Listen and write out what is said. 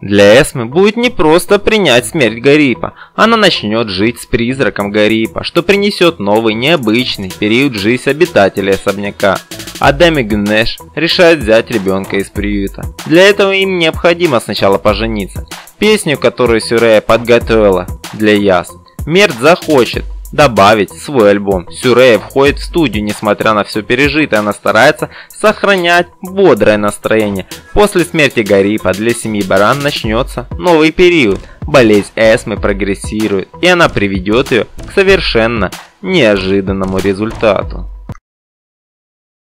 Для Эсмы будет непросто принять смерть Гарипа. Она начнет жить с призраком Гарипа, что принесет новый необычный период в жизнь обитателей особняка. Адам и Гюнеш решают взять ребенка из приюта. Для этого им необходимо сначала пожениться. Песню, которую Сюрея подготовила для Яс, Мерт захочет добавить в свой альбом. Сюрея входит в студию, несмотря на все пережитое, она старается сохранять бодрое настроение. После смерти Гарипа для семьи Баран начнется новый период. Болезнь Эсмы прогрессирует, и она приведет ее к совершенно неожиданному результату.